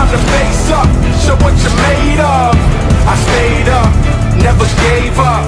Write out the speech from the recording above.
time to face up, show what you're made of. I stayed up, never gave up.